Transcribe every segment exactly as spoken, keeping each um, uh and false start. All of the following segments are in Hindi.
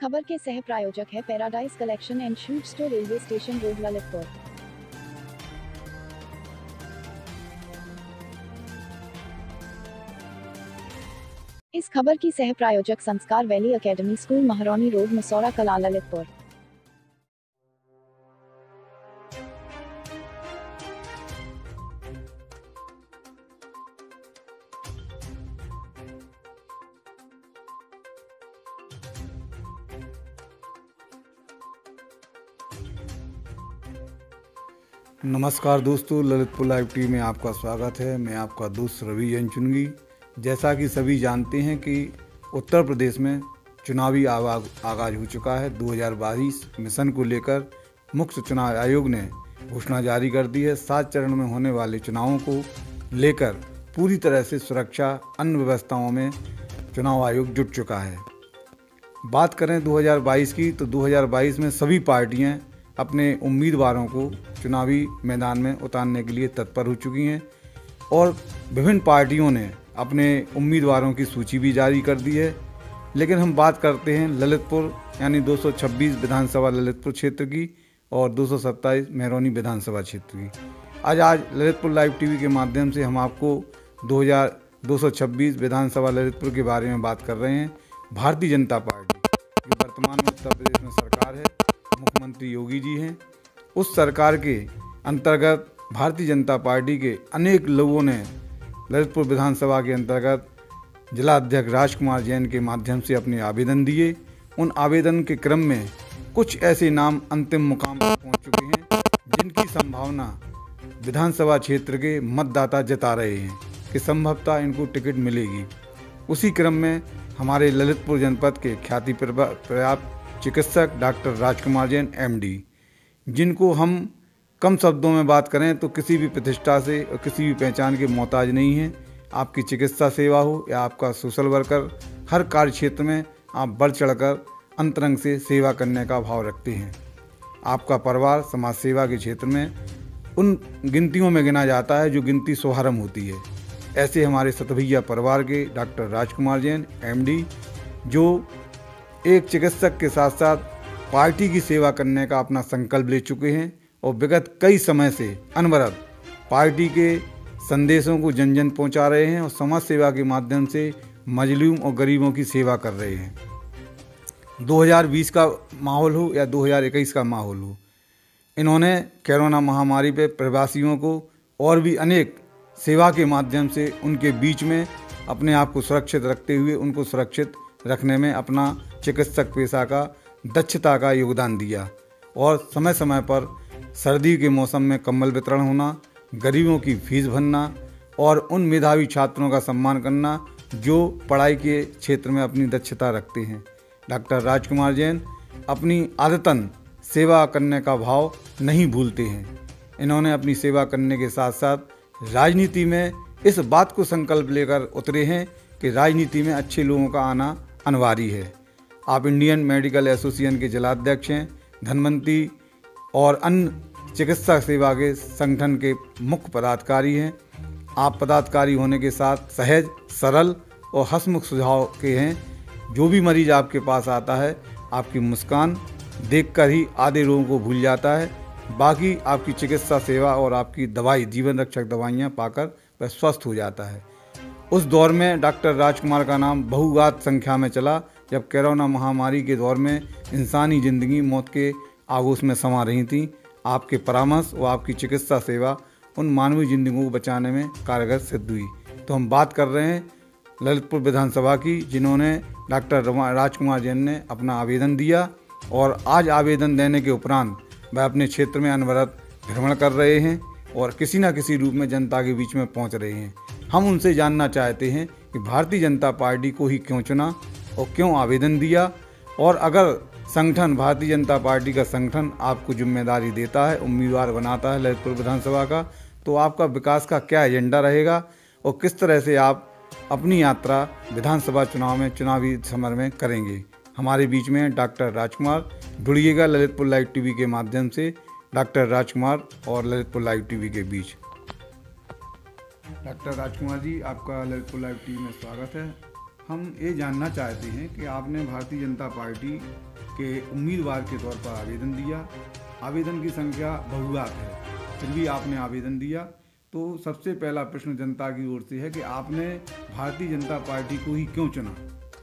खबर के सह प्रायोजक है paradise collection and shoot store, railway station road, Lalitpur. इस खबर की सह प्रायोजक Sanskar valley academy school, Mahroni road, Masaura Kala, Lalitpur. नमस्कार दोस्तों, ललितपुर लाइव टीवी में आपका स्वागत है। मैं आपका दोस्त रवि चुनगी। जैसा कि सभी जानते हैं कि उत्तर प्रदेश में चुनावी आगाज आगाज हो चुका है। दो हज़ार बाईस मिशन को लेकर मुख्य चुनाव आयोग ने घोषणा जारी कर दी है। सात चरण में होने वाले चुनावों को लेकर पूरी तरह से सुरक्षा अन्य व्यवस्थाओं में चुनाव आयोग जुट चुका है। बात करें दो हज़ार बाईस की, तो दो हज़ार बाईस में सभी पार्टियां अपने उम्मीदवारों को चुनावी मैदान में उतारने के लिए तत्पर हो चुकी हैं और विभिन्न पार्टियों ने अपने उम्मीदवारों की सूची भी जारी कर दी है। लेकिन हम बात करते हैं ललितपुर यानी दो सौ छब्बीस विधानसभा ललितपुर क्षेत्र की और दो सौ सत्ताईस महरौनी विधानसभा क्षेत्र की। आज आज ललितपुर लाइव टीवी के माध्यम से हम आपको दो हज़ार दो सौ छब्बीस विधानसभा ललितपुर के बारे में बात कर रहे हैं। भारतीय जनता पार्टी जो वर्तमान में उत्तर प्रदेश में सरकार है, मुख्यमंत्री योगी जी हैं, उस सरकार के अंतर्गत भारतीय जनता पार्टी के अनेक लोगों ने ललितपुर विधानसभा के अंतर्गत जिला अध्यक्ष राजकुमार जैन के माध्यम से अपने आवेदन दिए। उन आवेदन के क्रम में कुछ ऐसे नाम अंतिम मुकाम पर पहुंच चुके हैं जिनकी संभावना विधानसभा क्षेत्र के मतदाता जता रहे हैं कि संभवतः इनको टिकट मिलेगी। उसी क्रम में हमारे ललितपुर जनपद के ख्याति पर्याप्त चिकित्सक doctor Rajkumar Jain M D, जिनको हम कम शब्दों में बात करें तो किसी भी प्रतिष्ठा से और किसी भी पहचान के मोहताज नहीं हैं। आपकी चिकित्सा सेवा हो या आपका सोशल वर्कर, हर कार्य क्षेत्र में आप बढ़ चढ़कर अंतरंग से सेवा करने का भाव रखते हैं। आपका परिवार समाज सेवा के क्षेत्र में उन गिनतियों में गिना जाता है जो गिनती शुभारंभ होती है। ऐसे हमारे सतभैया परिवार के doctor Rajkumar Jain M D, जो एक चिकित्सक के साथ साथ पार्टी की सेवा करने का अपना संकल्प ले चुके हैं और विगत कई समय से अनवरत पार्टी के संदेशों को जन जन पहुंचा रहे हैं और समाज सेवा के माध्यम से मजलूम और गरीबों की सेवा कर रहे हैं। दो हज़ार बीस का माहौल हो या दो हज़ार इक्कीस का माहौल हो, इन्होंने कोरोना महामारी पे प्रवासियों को और भी अनेक सेवा के माध्यम से उनके बीच में अपने आप को सुरक्षित रखते हुए उनको सुरक्षित रखने में अपना चिकित्सक पेशा का दक्षता का योगदान दिया और समय समय पर सर्दी के मौसम में कंबल वितरण होना, गरीबों की फीस भरना और उन मेधावी छात्रों का सम्मान करना जो पढ़ाई के क्षेत्र में अपनी दक्षता रखते हैं। डॉक्टर राजकुमार जैन अपनी आदतन सेवा करने का भाव नहीं भूलते हैं। इन्होंने अपनी सेवा करने के साथ साथ राजनीति में इस बात को संकल्प लेकर उतरे हैं कि राजनीति में अच्छे लोगों का आना अनिवार्य है। आप इंडियन मेडिकल एसोसिएशन के जिलाध्यक्ष हैं, धनवंतरी और अन्य चिकित्सा सेवा के संगठन के मुख्य पदाधिकारी हैं। आप पदाधिकारी होने के साथ सहज, सरल और हंसमुख स्वभाव के हैं। जो भी मरीज आपके पास आता है, आपकी मुस्कान देखकर ही आधे लोगों को भूल जाता है। बाकी आपकी चिकित्सा सेवा और आपकी दवाई, जीवन रक्षक दवाइयाँ पाकर वह स्वस्थ हो जाता है। उस दौर में डॉक्टर राजकुमार का नाम बहुगात संख्या में चला जब कोरोना महामारी के दौर में इंसानी ज़िंदगी मौत के आगोश में समा रही थी। आपके परामर्श और आपकी चिकित्सा सेवा उन मानवीय ज़िंदगियों को बचाने में कारगर सिद्ध हुई। तो हम बात कर रहे हैं ललितपुर विधानसभा की, जिन्होंने डॉक्टर राजकुमार जैन ने अपना आवेदन दिया और आज आवेदन देने के उपरांत वह अपने क्षेत्र में अनवरत भ्रमण कर रहे हैं और किसी न किसी रूप में जनता के बीच में पहुंच रहे हैं। हम उनसे जानना चाहते हैं कि भारतीय जनता पार्टी को ही क्यों चुना और क्यों आवेदन दिया, और अगर संगठन भारतीय जनता पार्टी का संगठन आपको जिम्मेदारी देता है, उम्मीदवार बनाता है ललितपुर विधानसभा का, तो आपका विकास का क्या एजेंडा रहेगा और किस तरह से आप अपनी यात्रा विधानसभा चुनाव में चुनावी समर में करेंगे। हमारे बीच में डॉक्टर राजकुमार, जुड़िएगा ललितपुर लाइव टीवी के माध्यम से डॉक्टर राजकुमार और ललितपुर लाइव टीवी के बीच। डॉक्टर राजकुमार जी, आपका ललितपुर लाइव टीवी में स्वागत है। हम ये जानना चाहते हैं कि आपने भारतीय जनता पार्टी कि उम्मीदवार के तौर पर आवेदन दिया। आवेदन की संख्या बहुआत है, फिर भी आपने आवेदन दिया। तो सबसे पहला प्रश्न जनता की ओर से है कि आपने भारतीय जनता पार्टी को ही क्यों चुना?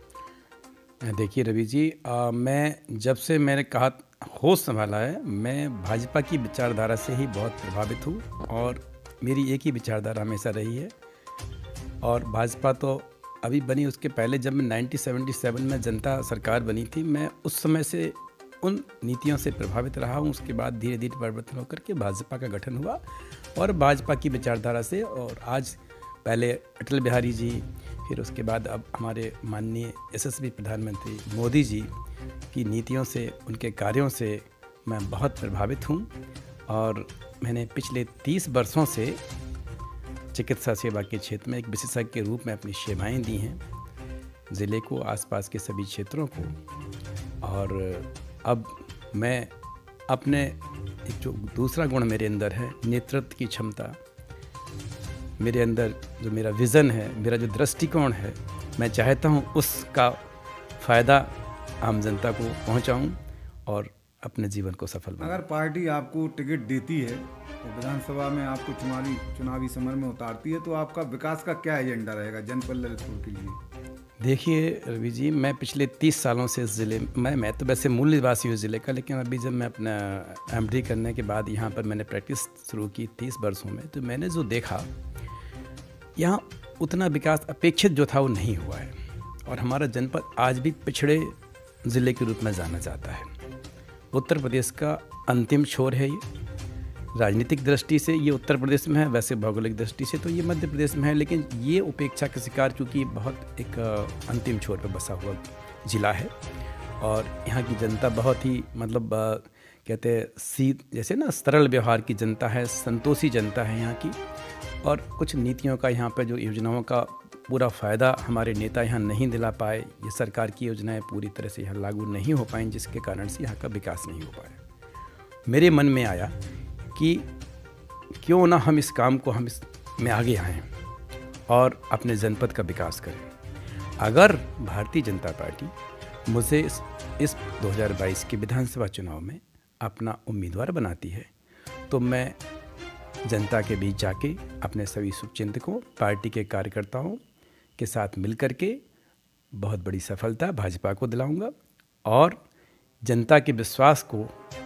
देखिए रवि जी, आ, मैं जब से मैंने कहा होश संभाला है, मैं भाजपा की विचारधारा से ही बहुत प्रभावित हूँ और मेरी एक ही विचारधारा हमेशा रही है। और भाजपा तो अभी बनी, उसके पहले जब मैं उन्नीस सौ सतहत्तर में जनता सरकार बनी थी, मैं उस समय से उन नीतियों से प्रभावित रहा हूँ। उसके बाद धीरे धीरे परिवर्तन होकर के भाजपा का गठन हुआ और भाजपा की विचारधारा से, और आज पहले अटल बिहारी जी, फिर उसके बाद अब हमारे माननीय यशस्वी प्रधानमंत्री मोदी जी की नीतियों से, उनके कार्यों से मैं बहुत प्रभावित हूँ। और मैंने पिछले तीस वर्षों से चिकित्सा सेवा के क्षेत्र में एक विशेषज्ञ के रूप में अपनी सेवाएं दी हैं ज़िले को, आसपास के सभी क्षेत्रों को। और अब मैं अपने एक जो दूसरा गुण मेरे अंदर है, नेतृत्व की क्षमता, मेरे अंदर जो मेरा विज़न है, मेरा जो दृष्टिकोण है, मैं चाहता हूँ उसका फ़ायदा आम जनता को पहुँचाऊँ और अपने जीवन को सफल बनाऊं। अगर पार्टी आपको टिकट देती है तो विधानसभा में आपको चुनावी चुनावी समर में उतारती है, तो आपका विकास का क्या एजेंडा रहेगा जनपद ललितपुर के लिए? देखिए रवि जी, मैं पिछले तीस सालों से इस ज़िले में, मैं तो वैसे मूल निवासी हूँ ज़िले का, लेकिन अभी जब मैं अपना एमडी करने के बाद यहाँ पर मैंने प्रैक्टिस शुरू की तीस वर्षों में, तो मैंने जो देखा यहाँ उतना विकास अपेक्षित जो था वो नहीं हुआ है। और हमारा जनपद आज भी पिछड़े ज़िले के रूप में जाना जाता है। उत्तर प्रदेश का अंतिम छोर है ये, राजनीतिक दृष्टि से ये उत्तर प्रदेश में है, वैसे भौगोलिक दृष्टि से तो ये मध्य प्रदेश में है, लेकिन ये उपेक्षा का शिकार, चूँकि बहुत एक अंतिम छोर पर बसा हुआ ज़िला है। और यहाँ की जनता बहुत ही मतलब कहते हैं सी जैसे ना सरल व्यवहार की जनता है, संतोषी जनता है यहाँ की। और कुछ नीतियों का यहाँ पर जो योजनाओं का पूरा फ़ायदा हमारे नेता यहाँ नहीं दिला पाए, ये सरकार की योजनाएं पूरी तरह से यहाँ लागू नहीं हो पाएँ, जिसके कारण से यहाँ का विकास नहीं हो पाया। मेरे मन में आया कि क्यों ना हम इस काम को हम इस में आगे आएँ और अपने जनपद का विकास करें। अगर भारतीय जनता पार्टी मुझे इस, इस दो हज़ार बाईस के विधानसभा चुनाव में अपना उम्मीदवार बनाती है, तो मैं जनता के बीच जाके अपने सभी शुभचिंतकों, पार्टी के कार्यकर्ताओं के साथ मिलकर के बहुत बड़ी सफलता भाजपा को दिलाऊंगा और जनता के विश्वास को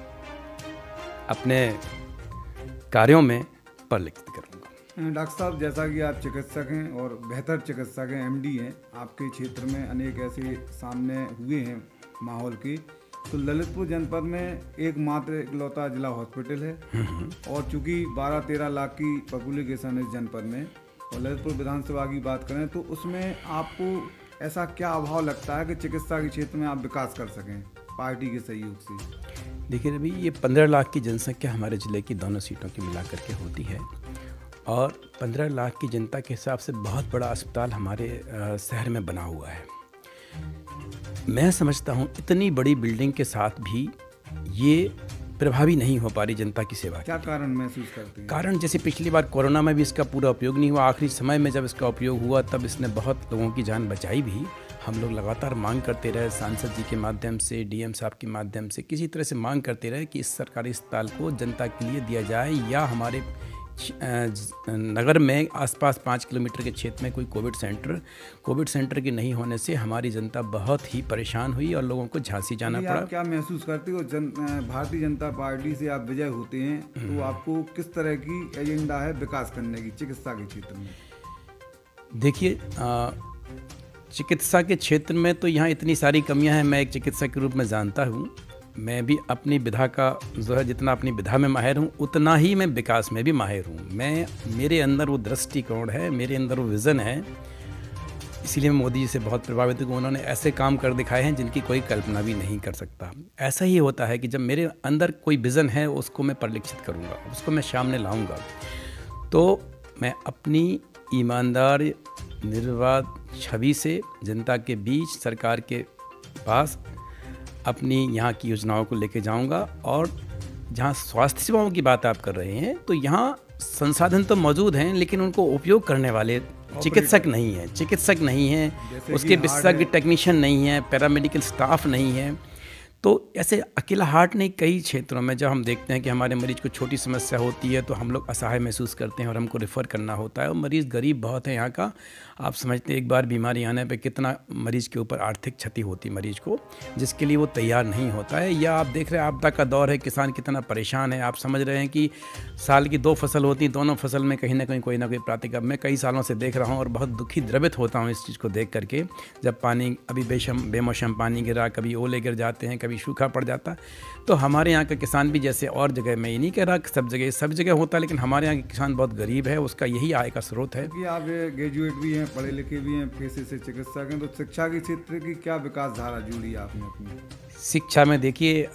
अपने कार्यों में परिलक्षित करूंगा। डॉक्टर साहब, जैसा कि आप चिकित्सक हैं और बेहतर चिकित्सक हैं, एमडी हैं, आपके क्षेत्र में अनेक ऐसे सामने हुए हैं माहौल के, तो ललितपुर जनपद में एकमात्र इकलौता जिला हॉस्पिटल है और चूंकि बारह तेरह लाख की पॉपुलेशन है इस जनपद में, और ललितपुर विधानसभा की बात करें तो उसमें आपको ऐसा क्या अभाव लगता है कि चिकित्सा के क्षेत्र में आप विकास कर सकें पार्टी के सहयोग से? देखिए अभी ये पंद्रह लाख की जनसंख्या हमारे ज़िले की दोनों सीटों की मिला करके होती है और पंद्रह लाख की जनता के हिसाब से बहुत बड़ा अस्पताल हमारे शहर में बना हुआ है। मैं समझता हूँ इतनी बड़ी बिल्डिंग के साथ भी ये प्रभावी नहीं हो पा रही जनता की सेवा। क्या कारण महसूस करते हैं? कारण जैसे पिछली बार कोरोना में भी इसका पूरा उपयोग नहीं हुआ, आखिरी समय में जब इसका उपयोग हुआ तब इसने बहुत लोगों की जान बचाई भी। हम लोग लगातार मांग करते रहे, सांसद जी के माध्यम से, डीएम साहब के माध्यम से, किसी तरह से मांग करते रहे कि इस सरकारी अस्पताल को जनता के लिए दिया जाए या हमारे नगर में आसपास पाँच किलोमीटर के क्षेत्र में कोई कोविड सेंटर कोविड सेंटर के नहीं होने से हमारी जनता बहुत ही परेशान हुई और लोगों को झांसी जाना पड़ा। आप क्या महसूस करते हो, जन भारतीय जनता पार्टी से आप विजय होते हैं तो आपको किस तरह की एजेंडा है विकास करने की चिकित्सा के क्षेत्र में? देखिए, चिकित्सा के क्षेत्र में तो यहाँ इतनी सारी कमियां हैं, मैं एक चिकित्सक के रूप में जानता हूँ। मैं भी अपनी विधा का जो है, जितना अपनी विधा में माहिर हूँ उतना ही मैं विकास में भी माहिर हूँ। मैं मेरे अंदर वो दृष्टिकोण है, मेरे अंदर वो विज़न है, इसीलिए मैं मोदी जी से बहुत प्रभावित हूँ। उन्होंने ऐसे काम कर दिखाए हैं जिनकी कोई कल्पना भी नहीं कर सकता। ऐसा ही होता है कि जब मेरे अंदर कोई विज़न है उसको मैं परिलक्षित करूँगा, उसको मैं सामने लाऊँगा, तो मैं अपनी ईमानदार निर्बाध छवि से जनता के बीच, सरकार के पास अपनी यहाँ की योजनाओं को लेके जाऊंगा। और जहाँ स्वास्थ्य सेवाओं की बात आप कर रहे हैं तो यहाँ संसाधन तो मौजूद हैं, लेकिन उनको उपयोग करने वाले चिकित्सक नहीं हैं चिकित्सक नहीं हैं उसके विशेषज्ञ टेक्नीशियन नहीं हैं, पैरामेडिकल स्टाफ नहीं है। तो ऐसे अकेला हार्ट नहीं, कई क्षेत्रों में जब हम देखते हैं कि हमारे मरीज को छोटी समस्या होती है तो हम लोग असहाय महसूस करते हैं और हमको रेफ़र करना होता है। और मरीज़ गरीब बहुत है यहाँ का, आप समझते हैं एक बार बीमारी आने पे कितना मरीज़ के ऊपर आर्थिक क्षति होती है मरीज़ को, जिसके लिए वो तैयार नहीं होता है। या आप देख रहे हैं आपदा का दौर है, किसान कितना परेशान है। आप समझ रहे हैं कि साल की दो फसल होती, दोनों फसल में कहीं ना कहीं कोई ना कोई प्रातिक मैं कई सालों से देख रहा हूँ और बहुत दुखी द्रवित होता हूँ इस चीज़ को देख करके। जब पानी अभी बेशम बेमौसम पानी गिरा, कभी ओले गिर जाते हैं, कभी सूखा पड़ जाता। तो हमारे यहाँ का किसान भी जैसे और जगह, मैं ये नहीं कह रहा कि सब जगह सब जगह होता है, लेकिन हमारे यहाँ के किसान बहुत गरीब है, उसका यही आय का स्रोत है। कि आप ग्रेजुएट भी हैं, पढ़े लिखे भी हैं, पेशे से चिकित्सक हैं, तो शिक्षा के क्षेत्र की क्या विकास धारा जोड़ी आपने अपनी? शिक्षा में देखिए,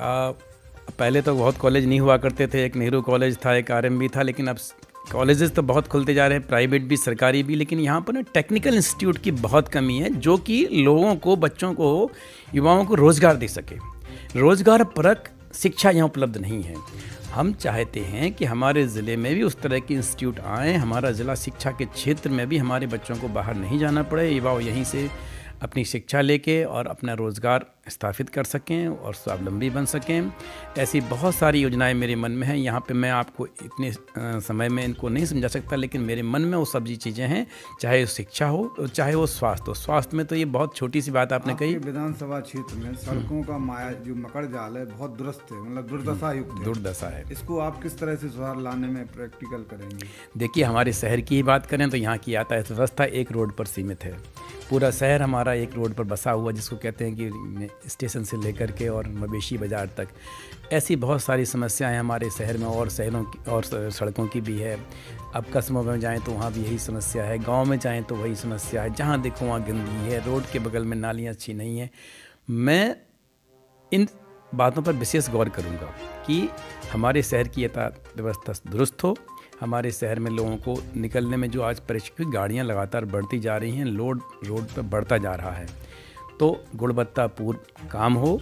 पहले तो बहुत कॉलेज नहीं हुआ करते थे, एक नेहरू कॉलेज था, एक आर एम बी था, लेकिन अब कॉलेजेस तो बहुत खुलते जा रहे हैं, प्राइवेट भी सरकारी भी। लेकिन यहाँ पर ना टेक्निकल इंस्टीट्यूट की बहुत कमी है, जो कि लोगों को, बच्चों को, युवाओं को रोज़गार दे सके। रोज़गार परक शिक्षा यहाँ उपलब्ध नहीं है। हम चाहते हैं कि हमारे ज़िले में भी उस तरह के इंस्टीट्यूट आएँ, हमारा ज़िला शिक्षा के क्षेत्र में भी हमारे बच्चों को बाहर नहीं जाना पड़े, युवा यहीं से अपनी शिक्षा लेके और अपना रोज़गार स्थापित कर सकें और स्वावलंबी बन सकें। ऐसी बहुत सारी योजनाएं मेरे मन में हैं। यहाँ पे मैं आपको इतने समय में इनको नहीं समझा सकता, लेकिन मेरे मन में वो सब चीज़ें हैं, चाहे वो शिक्षा हो, चाहे वो स्वास्थ्य हो। स्वास्थ्य में तो ये बहुत छोटी सी बात आपने कही। विधानसभा क्षेत्र में सड़कों का माया जो मकड़ जाल है बहुत दुरुस्त है, मतलब दुर्दशा युक्त है। दुर्दशा है। इसको आप किस तरह से सुधार लाने में प्रैक्टिकल करेंगे? देखिए, हमारे शहर की ही बात करें तो यहाँ की यातायात व्यवस्था एक रोड पर सीमित है। पूरा शहर हमारा एक रोड पर बसा हुआ, जिसको कहते हैं कि स्टेशन से लेकर के और मवेशी बाज़ार तक। ऐसी बहुत सारी समस्याएं हमारे शहर में और शहरों की और सड़कों की भी है। अब कस्बों में जाएं तो वहाँ भी यही समस्या है, गांव में जाएं तो वही समस्या है, जहाँ देखो वहाँ गंदगी है, रोड के बगल में नालियाँ अच्छी नहीं है। मैं इन बातों पर विशेष गौर करूँगा कि हमारे शहर की यातायात व्यवस्था दुरुस्त हो। हमारे शहर में लोगों को निकलने में जो आज परेशानी, गाड़ियाँ लगातार बढ़ती जा रही हैं, लोड रोड पर बढ़ता जा रहा है, तो गुणवत्तापूर्ण काम हो।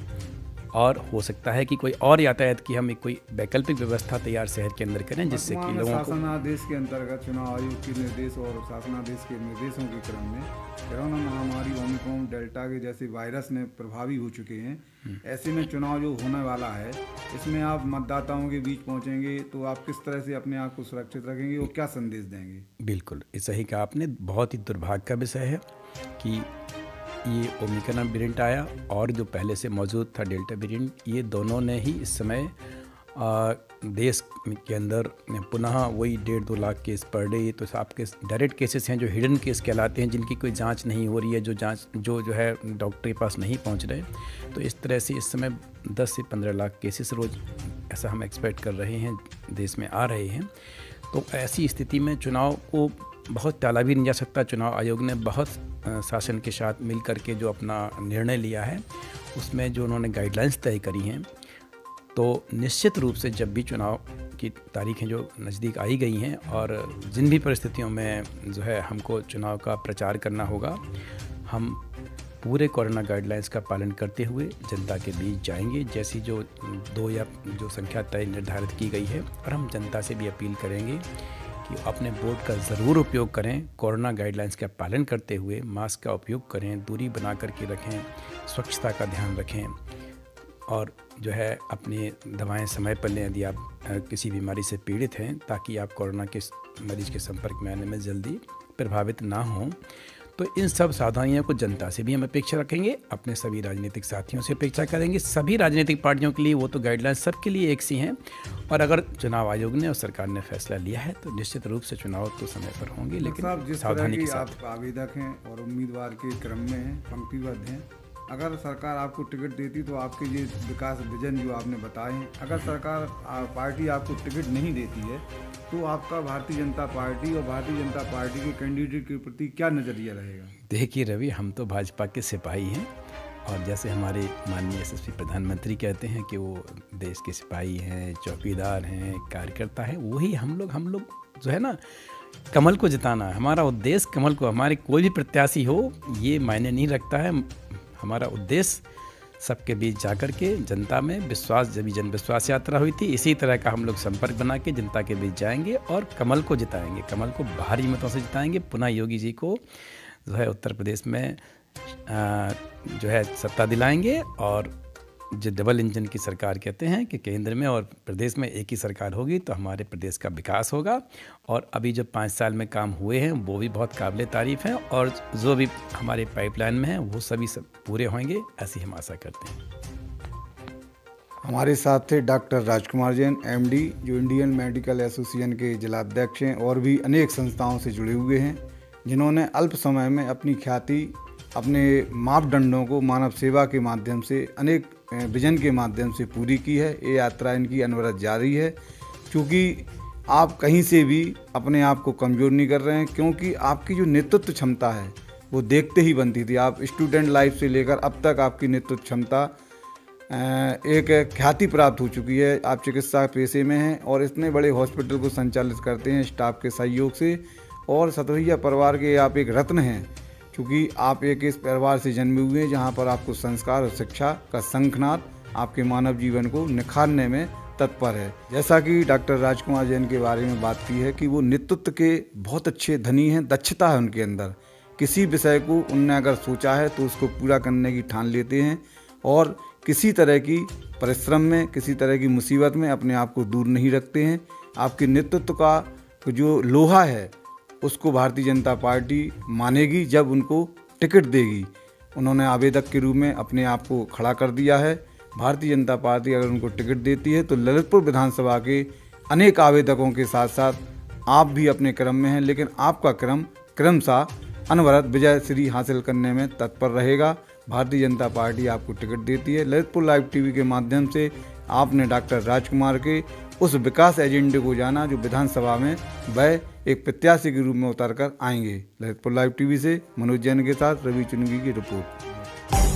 और हो सकता है कि कोई और यातायात की हम एक कोई वैकल्पिक व्यवस्था तैयार शहर के अंदर करें, जिससे कि लोगों को शासनादेश के अंतर्गत चुनाव आयोग के निर्देश और शासनादेश के निर्देशों के क्रम में कोरोना महामारी ओमिक्रॉन डेल्टा के जैसे वायरस ने प्रभावी हो चुके हैं। ऐसे में चुनाव जो होने वाला है, इसमें आप मतदाताओं के बीच पहुंचेंगे तो आप किस तरह से अपने आप को सुरक्षित रखेंगे और क्या संदेश देंगे? बिल्कुल, सही कहा आपने। बहुत ही दुर्भाग्य का विषय है कि ये ओमिक्रॉन वेरिएंट आया और जो पहले से मौजूद था डेल्टा वेरिएंट, ये दोनों ने ही इस समय आ, देश के अंदर पुनः वही डेढ़ दो लाख केस पर डे। तो आपके डायरेक्ट केसेस हैं जो हिडन केस कहलाते हैं, जिनकी कोई जांच नहीं हो रही है, जो जांच जो जो है डॉक्टर के पास नहीं पहुंच रहे। तो इस तरह से इस समय दस से पंद्रह लाख केसेस रोज़, ऐसा हम एक्सपेक्ट कर रहे हैं, देश में आ रहे हैं। तो ऐसी स्थिति में चुनाव को बहुत टाला भी नहीं जा सकता। चुनाव आयोग ने बहुत शासन के साथ मिल करके जो अपना निर्णय लिया है, उसमें जो उन्होंने गाइडलाइंस तय करी हैं, तो निश्चित रूप से जब भी चुनाव की तारीखें जो नज़दीक आई गई हैं और जिन भी परिस्थितियों में जो है हमको चुनाव का प्रचार करना होगा, हम पूरे कोरोना गाइडलाइंस का पालन करते हुए जनता के बीच जाएंगे, जैसी जो दो या जो संख्या तय निर्धारित की गई है। और हम जनता से भी अपील करेंगे कि अपने वोट का ज़रूर उपयोग करें, कोरोना गाइडलाइंस का पालन करते हुए मास्क का उपयोग करें, दूरी बना करके रखें, स्वच्छता का ध्यान रखें और जो है अपनी दवाएं समय पर लें यदि आप किसी बीमारी से पीड़ित हैं, ताकि आप कोरोना के मरीज के संपर्क में आने में जल्दी प्रभावित ना हों। तो इन सब सावधानियों को जनता से भी हम अपेक्षा रखेंगे, अपने सभी राजनीतिक साथियों से अपेक्षा करेंगे। सभी राजनीतिक पार्टियों के लिए वो तो गाइडलाइंस सबके लिए एक सी हैं। और अगर चुनाव आयोग ने और सरकार ने फैसला लिया है तो निश्चित रूप से चुनाव तो समय पर होंगे, लेकिन सावधानी के साथ। आप आवेदक हैं और उम्मीदवार के क्रम में हैं, पंक्तिबद्ध हैं। अगर सरकार आपको टिकट देती तो आपके ये विकास विजन जो आपने बताए हैं, अगर सरकार पार्टी आपको टिकट नहीं देती है तो आपका भारतीय जनता पार्टी और भारतीय जनता पार्टी के कैंडिडेट के प्रति क्या नज़रिया रहेगा? देखिए रवि, हम तो भाजपा के सिपाही हैं और जैसे हमारे माननीय यशस्वी प्रधानमंत्री कहते हैं कि वो देश के सिपाही हैं, चौकीदार हैं, कार्यकर्ता हैं, वही हम लोग हम लोग जो है ना, कमल को जिताना हमारा उद्देश्य। कमल को, हमारे कोई भी प्रत्याशी हो ये मायने नहीं रखता है। हमारा उद्देश्य सबके बीच जाकर के जनता में विश्वास, जब जन विश्वास यात्रा हुई थी, इसी तरह का हम लोग संपर्क बना के जनता के बीच जाएंगे और कमल को जिताएंगे, कमल को भारी मतों से जिताएंगे। पुनः योगी जी को जो है उत्तर प्रदेश में आ, जो है सत्ता दिलाएंगे और जो डबल इंजन की सरकार कहते हैं कि केंद्र में और प्रदेश में एक ही सरकार होगी तो हमारे प्रदेश का विकास होगा। और अभी जो पाँच साल में काम हुए हैं वो भी बहुत काबिल तारीफ़ हैं और जो भी हमारे पाइपलाइन में हैं वो सभी सब पूरे होंगे, ऐसी हम आशा करते हैं। हमारे साथ थे डॉक्टर राजकुमार जैन एमडी, जो इंडियन मेडिकल एसोसिएशन के जिलाध्यक्ष हैं और भी अनेक संस्थाओं से जुड़े हुए हैं, जिन्होंने अल्प समय में अपनी ख्याति अपने मापदंडों को मानव सेवा के माध्यम से अनेक विजन के माध्यम से पूरी की है। ये यात्रा इनकी अनवरत जारी है, क्योंकि आप कहीं से भी अपने आप को कमज़ोर नहीं कर रहे हैं, क्योंकि आपकी जो नेतृत्व क्षमता है वो देखते ही बनती थी। आप स्टूडेंट लाइफ से लेकर अब तक आपकी नेतृत्व क्षमता एक ख्याति प्राप्त हो चुकी है। आप चिकित्सा पेशे में हैं और इतने बड़े हॉस्पिटल को संचालित करते हैं स्टाफ के सहयोग से, और सतवैया परिवार के आप एक रत्न हैं, क्योंकि आप एक इस परिवार से जन्मे हुए हैं जहां पर आपको संस्कार और शिक्षा का शंखनाद आपके मानव जीवन को निखारने में तत्पर है। जैसा कि डॉक्टर राजकुमार जैन के बारे में बात की है कि वो नेतृत्व के बहुत अच्छे धनी हैं, दक्षता है उनके अंदर। किसी विषय को उनने अगर सोचा है तो उसको पूरा करने की ठान लेते हैं और किसी तरह की परिश्रम में, किसी तरह की मुसीबत में अपने आप को दूर नहीं रखते हैं। आपके नेतृत्व का जो लोहा है उसको भारतीय जनता पार्टी मानेगी जब उनको टिकट देगी। उन्होंने आवेदक के रूप में अपने आप को खड़ा कर दिया है। भारतीय जनता पार्टी अगर उनको टिकट देती है तो ललितपुर विधानसभा के अनेक आवेदकों के साथ साथ आप भी अपने क्रम में हैं, लेकिन आपका क्रम क्रमशः अनवरत विजय श्री हासिल करने में तत्पर रहेगा। भारतीय जनता पार्टी आपको टिकट देती है। ललितपुर लाइव टीवी के माध्यम से आपने डॉक्टर राजकुमार के उस विकास एजेंडे को जाना जो विधानसभा में वह एक प्रत्याशी के रूप में उतर कर आएंगे। ललितपुर लाइव टीवी से मनोज जैन के साथ रवि चुनगी की रिपोर्ट।